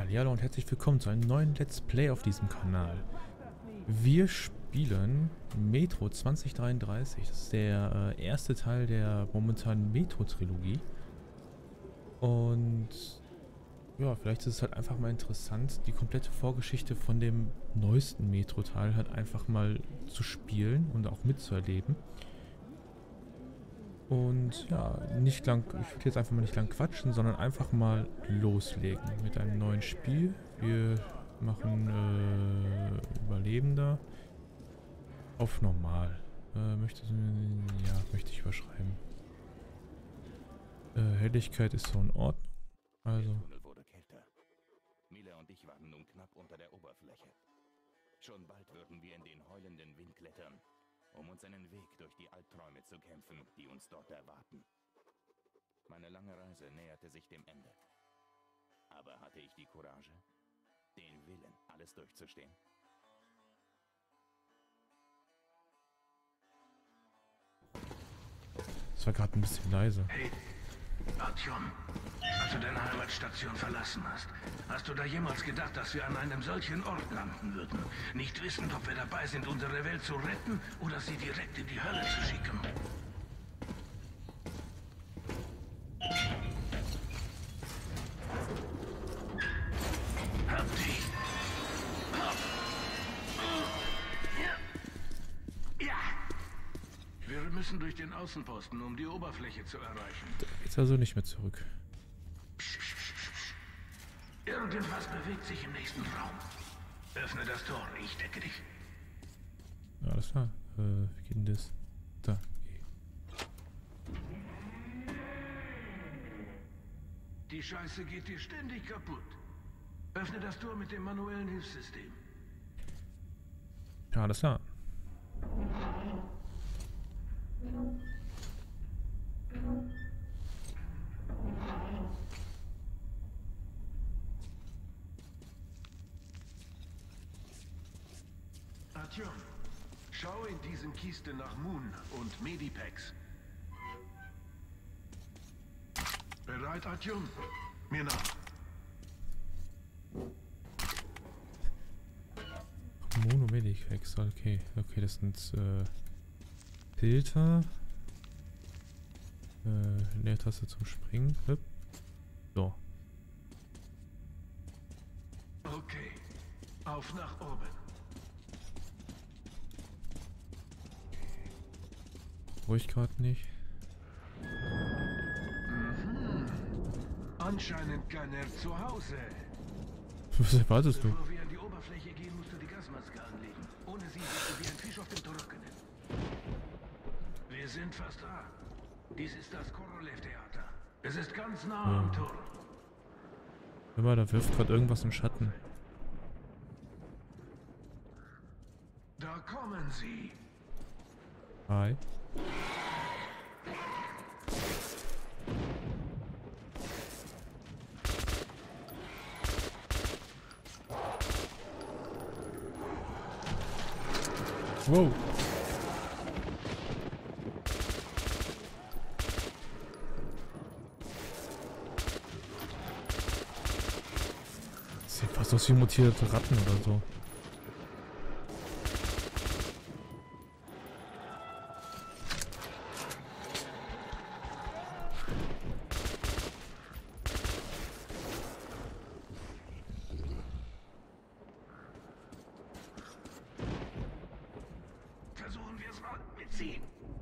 Hallihallo und herzlich willkommen zu einem neuen Let's Play auf diesem Kanal. Wir spielen Metro 2033. Das ist der erste Teil der momentanen Metro-Trilogie. Und ja, vielleicht ist es halt einfach mal interessant, die komplette Vorgeschichte von dem neuesten Metro-Teil halt einfach mal zu spielen und auch mitzuerleben. Und ja, ich will jetzt einfach mal nicht lang quatschen, sondern einfach mal loslegen mit einem neuen Spiel. Wir machen Überlebender auf normal. Möchte ich überschreiben. Helligkeit ist so in Ordnung. Also. Der Tunnel wurde kälter. Mila und ich waren nun knapp unter der Oberfläche. Schon bald würden wir in den heulenden Wind klettern, um uns einen Weg durch die Albträume zu kämpfen, die uns dort erwarten. Meine lange Reise näherte sich dem Ende. Aber hatte ich die Courage, den Willen, alles durchzustehen? Das war gerade ein bisschen leise. Hey, Artyom, als du deine Heimatstation verlassen hast, hast du da jemals gedacht, dass wir an einem solchen Ort landen würden? Nicht wissend, ob wir dabei sind, unsere Welt zu retten oder sie direkt in die Hölle zu schicken? Hab die! Ja! Wir müssen durch den Außenposten, um die Oberfläche zu erreichen. Jetzt also nicht mehr zurück. Irgendwas bewegt sich im nächsten Raum. Öffne das Tor, ich decke dich. Ja, alles klar. Wie geht denn das? Da. Die Scheiße geht dir ständig kaputt. Öffne das Tor mit dem manuellen Hilfssystem. Ja, alles klar. Artyom, schau in diesen Kiste nach Moon und Medipacks. Bereit, Artyom? Mir nach. Monomedic-Hex, okay. Okay, das sind Filter. Leertaste zum Springen. Hüpp. So. Okay, auf nach oben. Brauche ich gerade nicht. Anscheinend keiner zu Hause. Was erwartest du? Bevor wir an die Oberfläche gehen, musst du die Gasmaske anlegen. Ohne sie bist du wie ein Fisch auf dem Trockenen. Wir sind fast da. Dies ist das Korolev-Theater. Es ist ganz nah am Turm. Hör mal, da wirft gerade irgendwas im Schatten. Da kommen sie. Hi. Wow. Das sieht fast aus wie mutierte Ratten oder so. Versuchen wir es mal mit sie.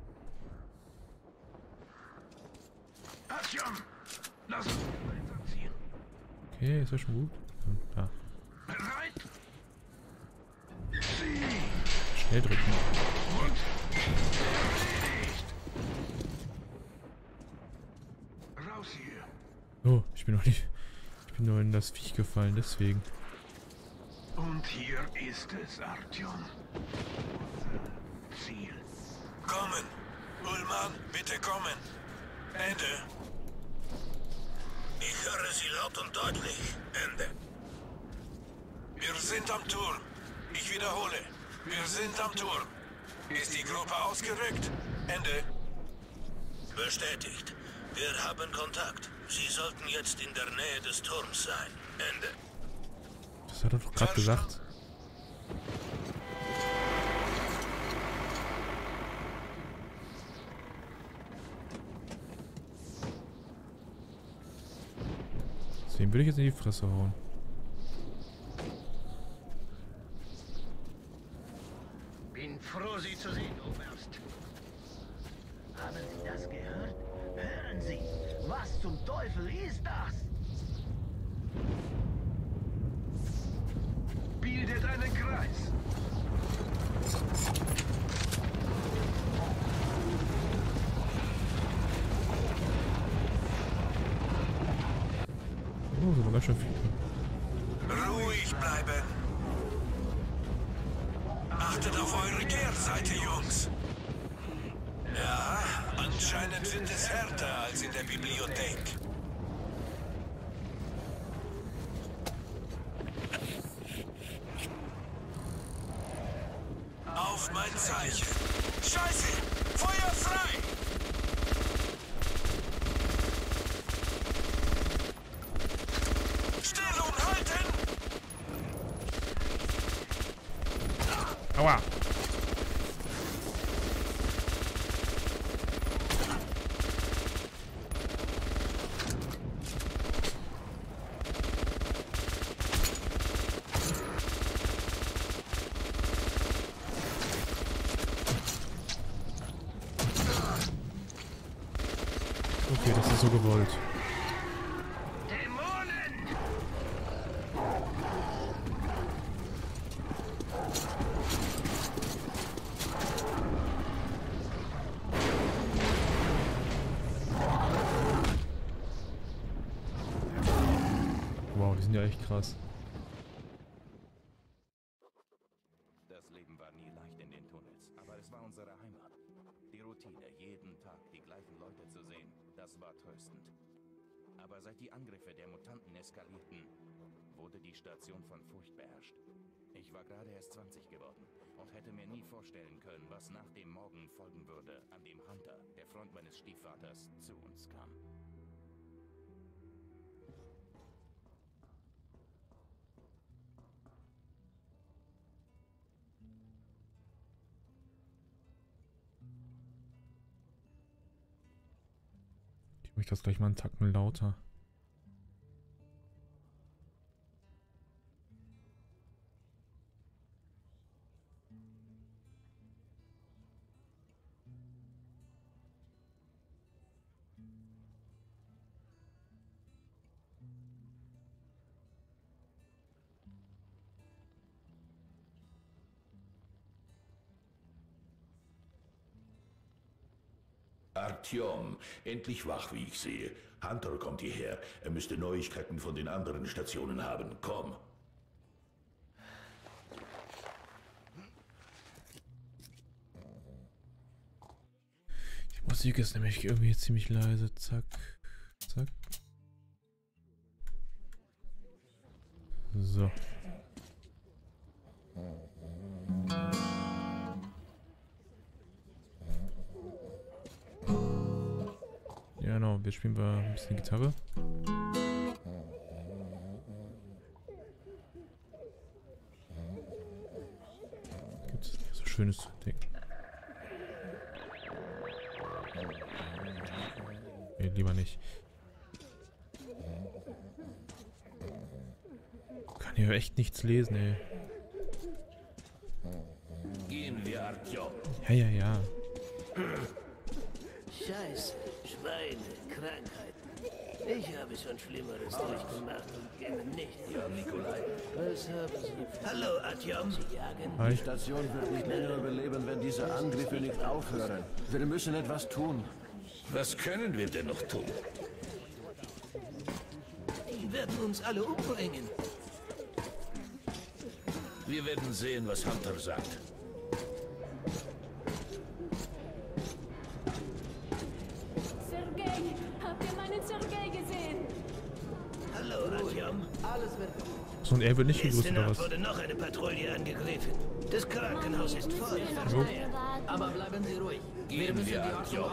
Artyom, lass uns gemeinsam ziehen. Okay, ist ja schon gut. Da. Bereit? Sie! Schnell drücken. Und erledigt. Raus hier. Oh, ich bin noch nicht. Ich bin nur in das Viech gefallen, deswegen. Und hier ist es, Artyom. Ziel. Kommen! Ullmann, bitte kommen! Ende! Ich höre Sie laut und deutlich. Ende. Wir sind am Turm. Ich wiederhole. Wir sind am Turm. Ist die Gruppe ausgerückt? Ende. Bestätigt. Wir haben Kontakt. Sie sollten jetzt in der Nähe des Turms sein. Ende. Das hat er doch gerade gesagt. Den will ich jetzt in die Fresse hauen. Bin froh, Sie zu sehen, Oberst. Haben Sie das gehört? Hören Sie! Was zum Teufel ist das? Bildet einen Kreis. Oh, so ganz schön viel. Ruhig bleiben. Achtet auf eure Kehrseite, Jungs. Ja, anscheinend sind es härter als in der Bibliothek. Auf mein Zeichen. Scheiße! Feuer frei! Stellung halten! Aua! Okay, das ist so gewollt. Dämonen! Wow, die sind ja echt krass. Das Leben war nie leicht in den Tunnels, aber es war unsere Heimat. Die Routine, jeden Tag die gleichen Leute zu sehen, das war tröstend. Aber seit die Angriffe der Mutanten eskalierten, wurde die Station von Furcht beherrscht. Ich war gerade erst 20 geworden und hätte mir nie vorstellen können, was nach dem Morgen folgen würde, an dem Hunter, der Freund meines Stiefvaters, zu uns kam. Ich möchte das gleich mal einen Tacken lauter. Artyom, endlich wach, wie ich sehe. Hunter kommt hierher. Er müsste Neuigkeiten von den anderen Stationen haben. Komm. Die Musik ist nämlich irgendwie ziemlich leise. Zack, zack. So. Ja, genau, jetzt spielen wir ein bisschen Gitarre. Gibt's so schönes Ding. Nee, lieber nicht. Kann hier echt nichts lesen, ey. Gehen wir, Artyom. Ja, ja, ja. Scheiße, Schweine, Krankheiten. Ich habe schon Schlimmeres durchgemacht und gebe nicht. Ja, Nikolai. Was haben Sie? Hallo, Artyom. Sie jagen. Hi. Die Station wird nicht länger überleben, wenn diese Angriffe nicht aufhören. Wir müssen etwas tun. Was können wir denn noch tun? Die werden uns alle umbringen. Wir werden sehen, was Hunter sagt. Sergei, habt ihr meinen Sergei gesehen? Hallo, Artyom. So, und er wird nicht gegrüßt, Gestern oder Nacht was? wurde noch eine Patrouille angegriffen. Das Krankenhaus ist voll. Jo. Aber bleiben Sie ruhig. Gehen wir, Artyom.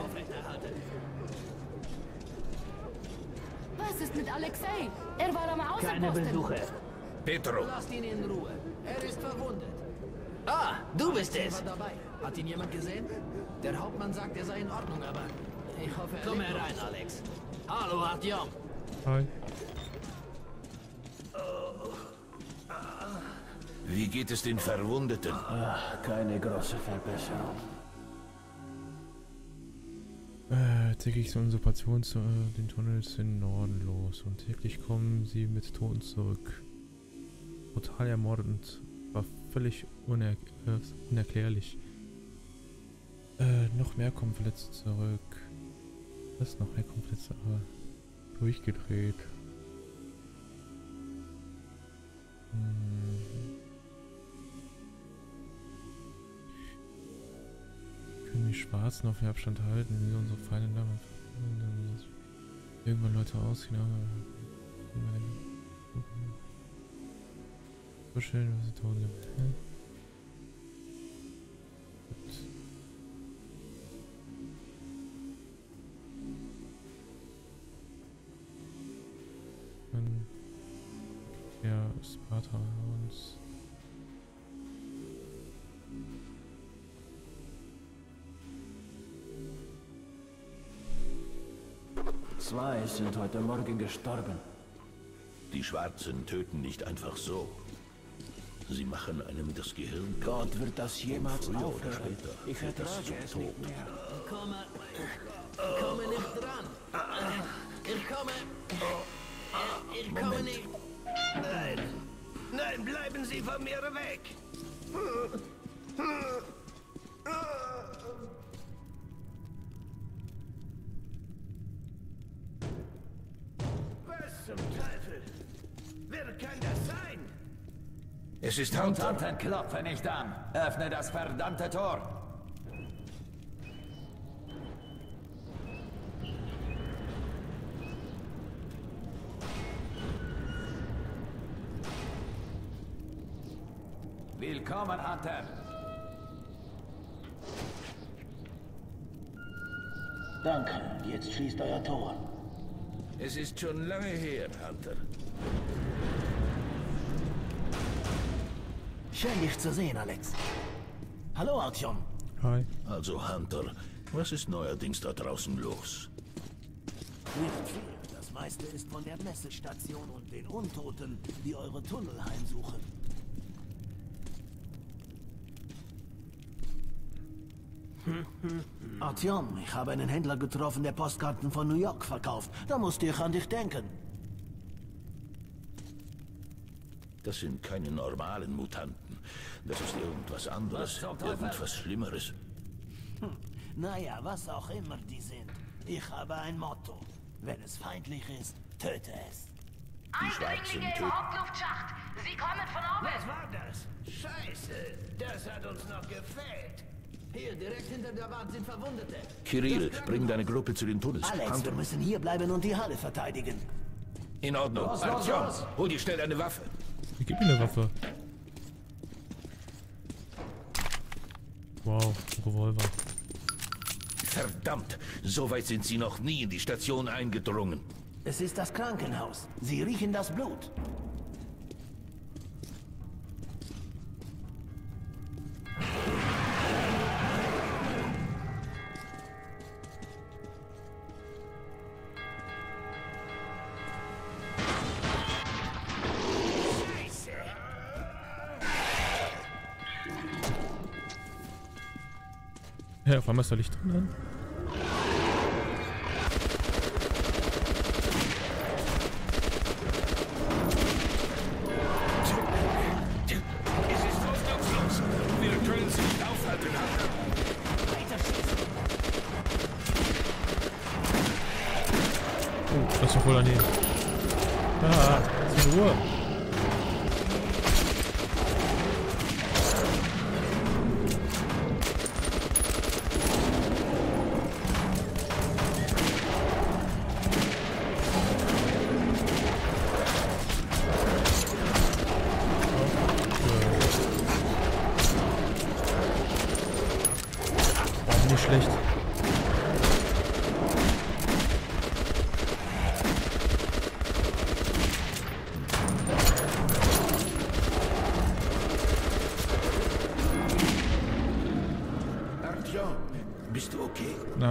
Was ist mit Alexei? Er war am Außenposten. Keine Besuche. Petro. Lasst ihn in Ruhe. Er ist verwundet. Ah, du bist es. War dabei. Hat ihn jemand gesehen? Der Hauptmann sagt, er sei in Ordnung, aber ich hoffe, er Komm herein, Alex. Hallo, Artyom. Hi. Wie geht es den Verwundeten? Ach, keine große Verbesserung. Täglich sind unsere Passion zu den Tunnels in Norden los und täglich kommen sie mit Toten zurück. Brutal ermordet und war völlig unerklärlich. Noch mehr kommen verletzt zurück. Was? Noch mehr kommen verletzt, aber durchgedreht. Können die Schwarzen auf den Abstand halten, wie unsere Feinde damit irgendwann Leute ausziehen, aber so schön, was sie tun. Dann ja, Sparta uns. Zwei sind heute Morgen gestorben. Die Schwarzen töten nicht einfach so. Sie machen einem das Gehirn kaputt. Gott wird das jemals Früher oder aufhören. später Ich führt das ertrage zum es Tod. nicht mehr. Ich komme nicht dran. Ich komme nicht. Nein. Nein, bleiben Sie von mir weg. Was zum Teufel? Wer kann das sein? Es ist Hunter. Mutanten, klopfe nicht an. Öffne das verdammte Tor. Willkommen, Hunter. Danke, jetzt schließt euer Tor. Es ist schon lange her, Hunter. Schön, dich zu sehen, Alex. Hallo, Artyom. Hi. Also, Hunter, was ist neuerdings da draußen los? Nicht viel. Das meiste ist von der Messestation und den Untoten, die eure Tunnel heimsuchen. Artyom, ich habe einen Händler getroffen, der Postkarten von New York verkauft. Da musste ich an dich denken. Das sind keine normalen Mutanten. Das ist irgendwas anderes, irgendwas Schlimmeres. Naja, was auch immer die sind. Ich habe ein Motto. Wenn es feindlich ist, töte es. Eindringlinge im Hauptluftschacht. Sie kommen von oben. Was war das? Scheiße, das hat uns noch gefehlt. Hier, direkt hinter der Wand sind Verwundete. Kirill, bring deine Gruppe zu den Tunnels. Alex, wir müssen hier bleiben und die Halle verteidigen. In Ordnung. Artyom, hol dir schnell eine Waffe. Gib mir eine Waffe. Wow, ein Revolver. Verdammt, so weit sind sie noch nie in die Station eingedrungen. Es ist das Krankenhaus. Sie riechen das Blut. Ja, auf einmal ist da Licht drin an. Es ist ausgangslos. Wir können sie nicht aufhalten. Oh, das ist doch wohl daneben. Ah, ist in Ruhe. Nicht schlecht.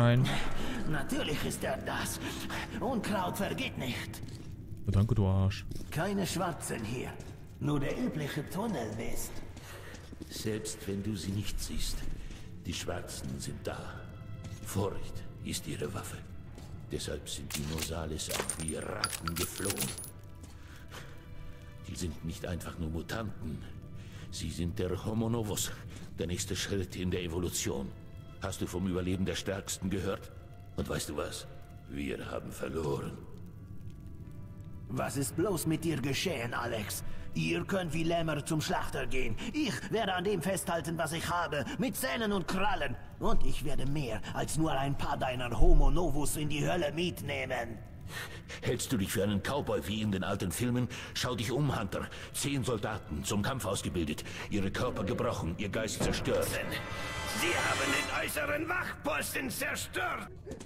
Nein. Natürlich ist er das. Unkraut vergeht nicht. Oh, danke, du Arsch. Keine Schwarzen hier. Nur der übliche Tunnelmist. Selbst wenn du sie nicht siehst, die Schwarzen sind da. Furcht ist ihre Waffe. Deshalb sind die Nosales auch wie Ratten geflohen. Die sind nicht einfach nur Mutanten. Sie sind der Homo Novus, der nächste Schritt in der Evolution. Hast du vom Überleben der Stärksten gehört? Und weißt du was? Wir haben verloren. Was ist bloß mit dir geschehen, Alex? Ihr könnt wie Lämmer zum Schlachter gehen. Ich werde an dem festhalten, was ich habe, mit Zähnen und Krallen. Und ich werde mehr als nur ein paar deiner Homo Novus in die Hölle mitnehmen. Hältst du dich für einen Cowboy wie in den alten Filmen? Schau dich um, Hunter. 10 Soldaten, zum Kampf ausgebildet. Ihre Körper gebrochen, ihr Geist zerstört. Sie haben den äußeren Wachposten zerstört.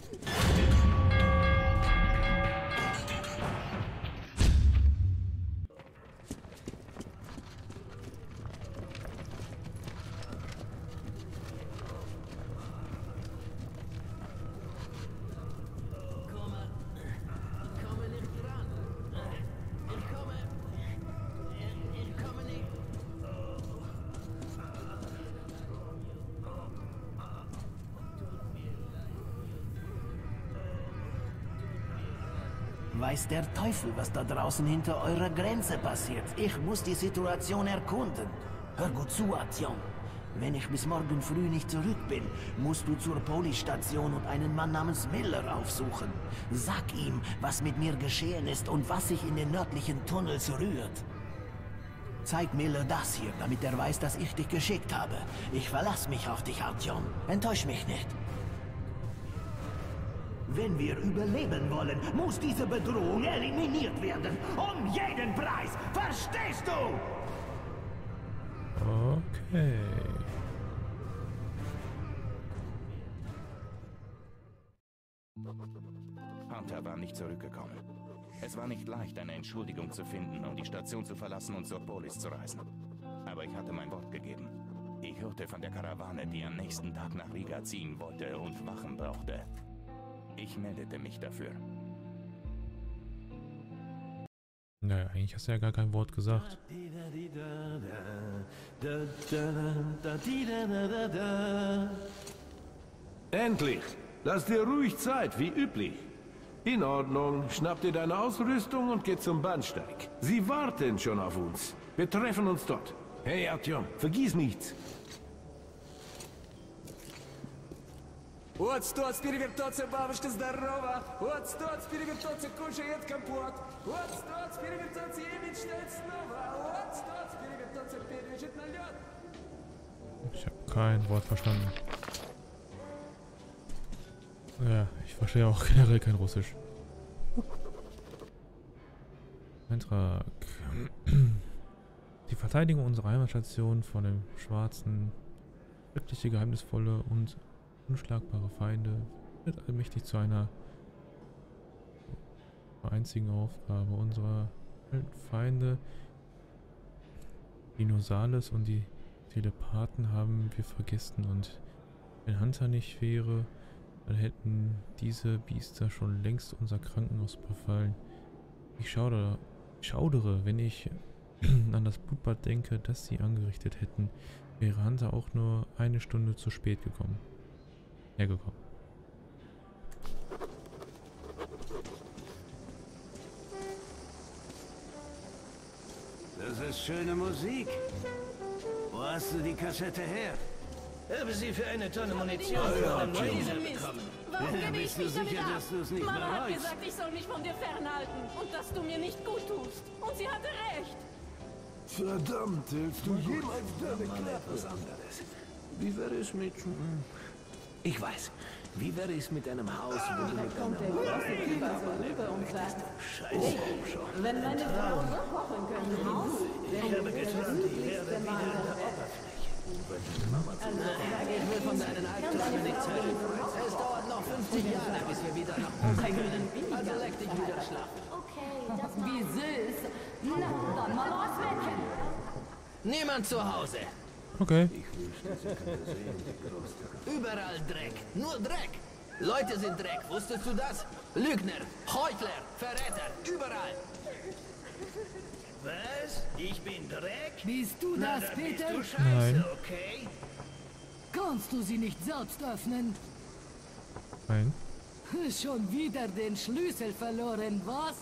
Weiß der Teufel, was da draußen hinter eurer Grenze passiert. Ich muss die Situation erkunden. Hör gut zu, Artyom. Wenn ich bis morgen früh nicht zurück bin, musst du zur Polisstation und einen Mann namens Miller aufsuchen. Sag ihm, was mit mir geschehen ist und was sich in den nördlichen Tunnels rührt. Zeig Miller das hier, damit er weiß, dass ich dich geschickt habe. Ich verlasse mich auf dich, Artyom. Enttäusch mich nicht. Wenn wir überleben wollen, muss diese Bedrohung eliminiert werden. Um jeden Preis. Verstehst du? Okay. Hunter war nicht zurückgekommen. Es war nicht leicht, eine Entschuldigung zu finden, um die Station zu verlassen und zur Polis zu reisen. Aber ich hatte mein Wort gegeben. Ich hörte von der Karawane, die am nächsten Tag nach Riga ziehen wollte und Wachen brauchte. Ich meldete mich dafür. Naja, eigentlich hast du ja gar kein Wort gesagt. Endlich! Lass dir ruhig Zeit, wie üblich. In Ordnung, schnapp dir deine Ausrüstung und geh zum Bahnsteig. Sie warten schon auf uns. Wir treffen uns dort. Hey Artyom, vergiss nichts. Вот стоц перевертоться, бабушка здорова. Вот стоц перевертоться, кушает компот. Вот стоц перевертоться и мечтает снова. Вот стоц перевертоться, пережит на лед. Ich habe kein Wort verstanden. Ja, ich verstehe auch generell kein Russisch. Eintrag. Die Verteidigung unserer Heimatstation vor dem Schwarzen, wirkliche, geheimnisvolle und unschlagbare Feinde wird allmächtig zu einer einzigen Aufgabe unserer Feinde. Die Nosales und die Telepathen haben wir vergessen, und wenn Hunter nicht wäre, dann hätten diese Biester schon längst unser Krankenhaus befallen. Ich schaudere, wenn ich an das Blutbad denke, das sie angerichtet hätten, wäre Hunter auch nur eine Stunde zu spät hergekommen. Das ist schöne Musik. Wo hast du die Kassette her? Habe sie für eine Tonne Munition von einem Laser bekommen. Warum gebe ich Bist du mich damit sicher, ab? dass du es nicht Mama mehr hat weißt? gesagt, ich soll mich von dir fernhalten und dass du mir nicht gut tust. Und sie hatte recht. Verdammt, hältst du jemals deine Klappe? Wie wäre es mit... Ich weiß. Wie wäre es mit einem Haus, wo du mit Kommt der große Typ also rüber und sagt, Scheiße, wenn meine Frau so kochen könnte, wäre das der süßlichste Mann der Welt. Also, ich will von deinen Albträumen nichts hören. Es dauert noch 50 Jahre, bis wir wieder nach Hause können. Also leg dich wieder schlafen. Okay, das war... Wie süß. Na, dann mal raus, Mädchen. Niemand zu Hause. Okay. Überall Dreck. Nur Dreck. Leute sind Dreck, wusstest du das? Lügner, Heuchler, Verräter, überall. Was? Ich bin Dreck? Bist du Na, das, dann bist Peter? du scheiße, Nein. okay? Kannst du sie nicht selbst öffnen? Nein. Schon wieder den Schlüssel verloren, was?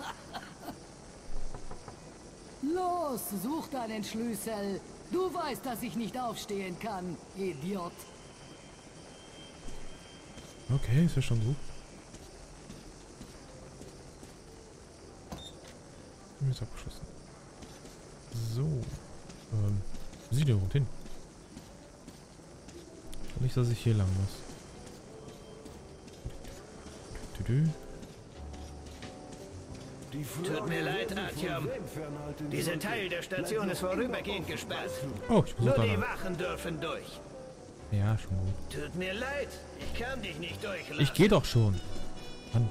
Los, such deinen Schlüssel. Du weißt, dass ich nicht aufstehen kann, Idiot. Okay, ist ja schon gut. Ist abgeschlossen. So. Siedlung hin. Nicht, dass ich hier lang muss. Tut mir leid, Artyom. Dieser Teil der Station ist vorübergehend gesperrt. Oh, ich muss Nur da die lang. Wachen dürfen durch. Ja, schon gut. Tut mir leid, ich kann dich nicht durchlassen. Ich gehe doch schon. Mann.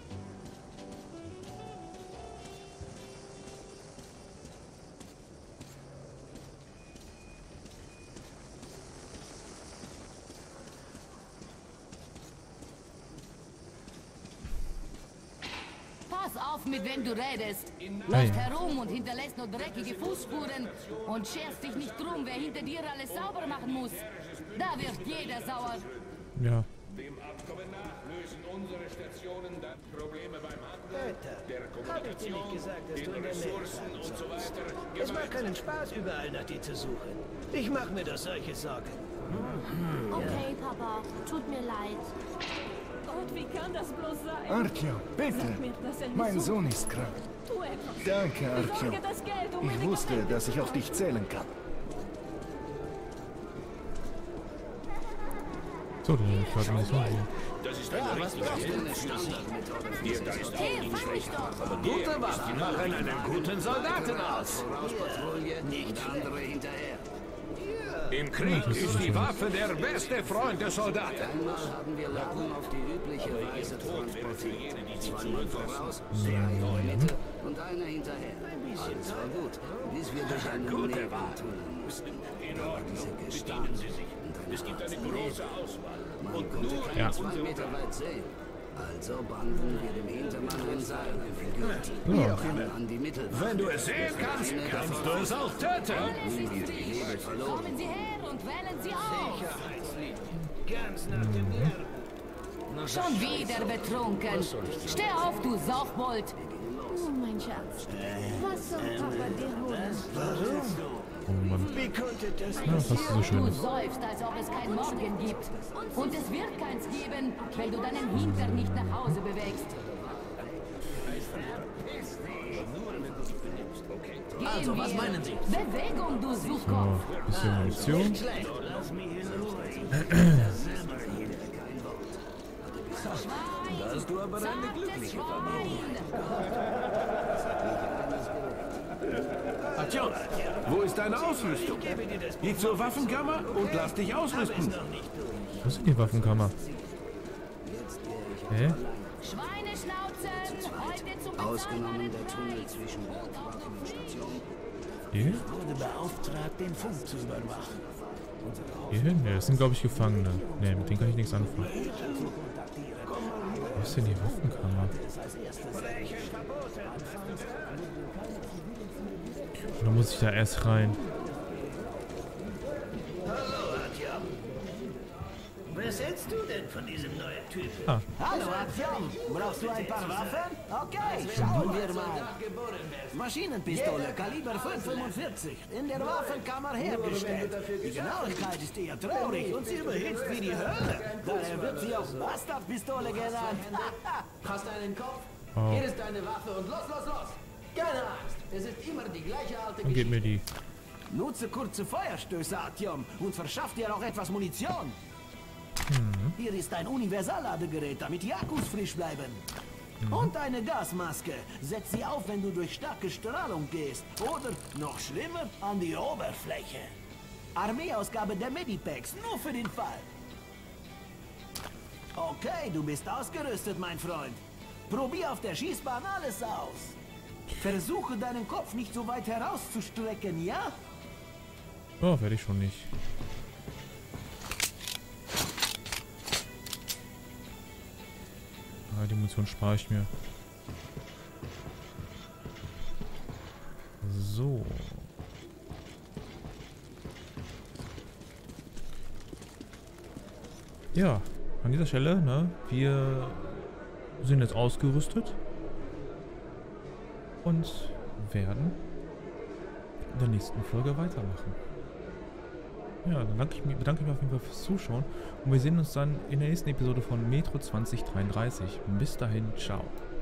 Pass auf, mit wem du redest. Hey. Läuft herum und hinterlässt nur dreckige Fußspuren und scherst dich nicht drum, wer hinter dir alles sauber machen muss. Da wird jeder sauer. Ja. Dem Abkommen nach lösen unsere Stationen dann Probleme beim Handel, der Hab ich dir nicht gesagt, dass du in der Nähe Ressourcen sein und so sollst? weiter. Es macht keinen Spaß, überall nach dir zu suchen. Ich mache mir doch solche Sorgen. Okay, Papa, tut mir leid. Gott, wie kann das bloß sein? Artyom, bitte. Sag mir, dass er Mein nicht Sohn ist krank. Tu etwas. Danke, Artyom. Besorge das Geld, um Ich meine wusste, Medikamente dass ich auf zu dich zählen kann. So, dann fahrt man so. Das ist Ja, was brauchst du denn eine Standardmethode? Hey, fang mich doch! Gute Waffen machen einen guten Soldaten aus. Vorauspatrouille, nicht andere hinterher. Im Krieg ist die Waffe der beste Freund des Soldaten. Einmal haben wir Waffen auf die übliche Weise transportiert. Zweimal voraus, drei in der Mitte und einer hinterher. Alles war gut, bis wir durch einen Nebentunnel mussten. Diese Gestalt und Es gibt eine große Auswahl. Man konnte keine 2 Meter weit sehen. Also banden wir dem Hintermann ein Seil gefügt. Ja. Dann an die Mittelwaffe. Wenn du es sehen kannst, kannst du es auch töten. Nun wir die Hebel verloren. Kommen Sie her und wählen Sie auf! Ganz nach dem Nerven. Schon wieder betrunken! Steh auf, du Saufbold! Oh, mein Schatz. Was soll Papa dir holen? Oh Mann. Wie konnte das Ja, was hast du so Du Schönes? säufst, als ob es kein Morgen gibt. Und es wird keins geben, wenn du deinen Hintern nicht nach Hause bewegst. Also, was meinen Sie? Bewegung, du So, Suchkopf! bisschen Munition. Nicht schlecht. Lass mich in Ruhe. Da hast du aber eine glückliche Familie. Artyom, wo ist deine Ausrüstung? Geh zur Waffenkammer und lass dich ausrüsten. Wo ist denn die Waffenkammer? Hä? Schweineschnauzen! Heute zum Ausgenommen der Tunnel zwischen Bergwachen und Station. Hier? Wurde beauftragt, den Funk zu überwachen. Hier hin? Ne, das sind glaube ich Gefangene. Ne, mit denen kann ich nichts anfangen. Wo ist denn die Waffenkammer? Oder muss ich da erst rein? Hallo, Artyom. Was hältst du denn von diesem neuen Typen? Ah. Hallo, Artyom. Brauchst du ein paar Waffen? Okay, schauen wir mal. Maschinenpistole, Kaliber 5,45. In der Waffenkammer hergestellt. Die Genauigkeit ist eher traurig und sie überhitzt wie die Hölle. Daher wird sie auch Bastardpistole genannt. Hast einen Kopf? Oh. Hier ist deine Waffe und los, los, los! Keine Angst, es ist immer die gleiche alte Dann gib mir die. Nutze kurze Feuerstöße, Artyom, und verschaff dir auch etwas Munition. Hier ist ein Universalladegerät, damit die Akkus frisch bleiben. Und eine Gasmaske. Setz sie auf, wenn du durch starke Strahlung gehst. Oder, noch schlimmer, an die Oberfläche. Armeeausgabe der Medipacks, nur für den Fall. Okay, du bist ausgerüstet, mein Freund. Probier auf der Schießbahn alles aus. Versuche deinen Kopf nicht so weit herauszustrecken, ja? Oh, werde ich schon nicht. Ah, die Munition spare ich mir. So. Ja, an dieser Stelle, ne, wir sind jetzt ausgerüstet und werden in der nächsten Folge weitermachen. Ja, dann bedanke ich mich auf jeden Fall fürs Zuschauen und wir sehen uns dann in der nächsten Episode von Metro 2033. Bis dahin, ciao.